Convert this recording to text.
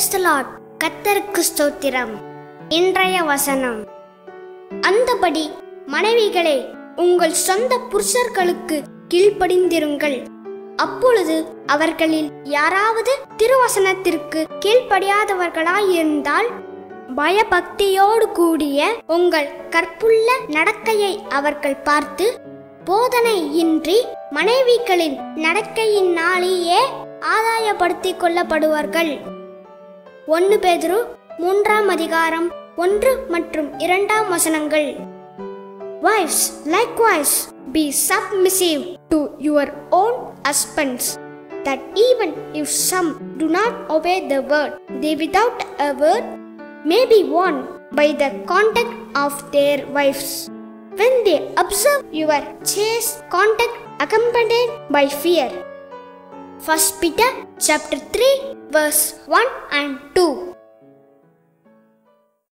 Praise the Lord. கர்த்தருக்கு ஸ்தோத்திரம். இன்றைய வசனம். அந்தபடி மனைவிகளே, உங்கள் சொந்த புருஷர்களுக்கு கீழ்ப்படிந்திருங்கள். அப்பொழுது அவர்களில் யாராவது திருவசனத்திற்கு கீழ்ப்படியாதவர்களாயிருந்தால் பயபக்தியோடு கூடிய உங்கள் கற்புள்ள நடக்கையை அவர்கள் பார்த்து போதனையின்றி மனைவிகளின் நடக்கையினாலேயே ஆதாயப்படுத்திக் கொள்ளப்படுவார்கள். 1 பேதுரு 3ஆம் அதிகாரம் 1 மற்றும் 2ஆம் வசனங்கள். Wives, likewise, be submissive to your own husbands, that even if some do not obey the word, they without a word may be won by the conduct of their wives, when they observe your chaste conduct accompanied by fear. 1 Peter chapter 3 verse 1 and 2.